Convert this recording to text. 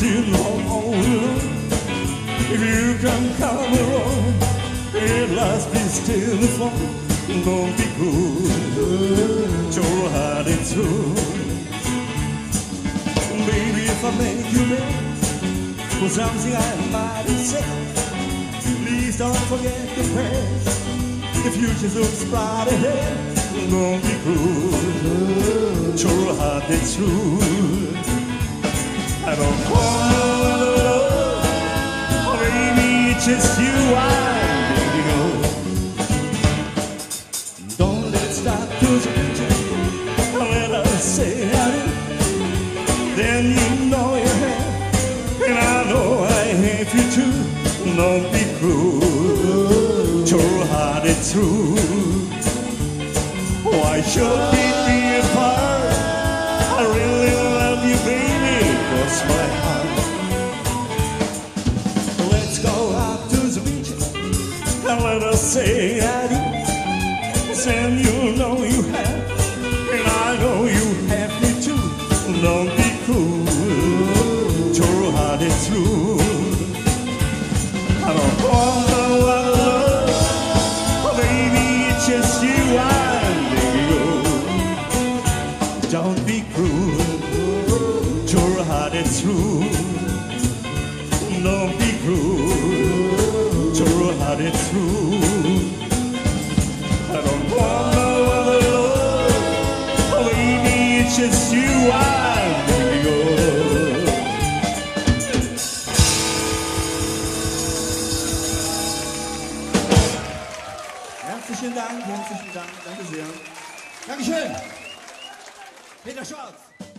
you know, if you can come along, at last be still the phone. Don't be good, your heart is true. Baby, if I make you mad for something I might have said, please don't forget the past. The future looks bright ahead. Don't be cruel, your heart is true. I don't want love, or maybe it's just you I'm thinking of. Don't let it stop to the picture, let us say I do. Then you know you have, and I know I have you too. Don't be cruel, your heart is true. Why should we be apart? I really love you, baby, cross my heart. Let's go out to the beach and let us say I do. Then you know you have, and I know you have me too. Don't be cruel, your heart is true. I don't want no other love, baby, it's just you Don't be cruel, your heart is true. Don't be cruel, your heart is true. I don't want no other love, baby, it's just you I'm thinking of. Herzlichen Dank, danke sehr. Dankeschön. Peter Schwarz.